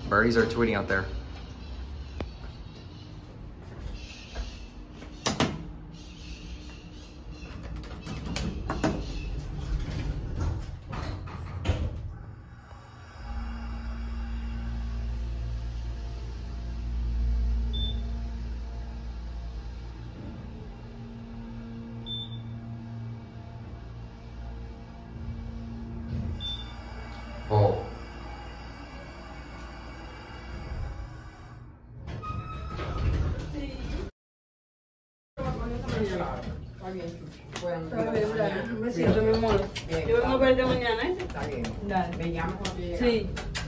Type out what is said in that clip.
Birdies are tweeting out there. Oh. Me siento, mi amor. Yo vengo a verte mañana, ¿eh? Está bien. Dale. Me llamas cuando llegue. Sí.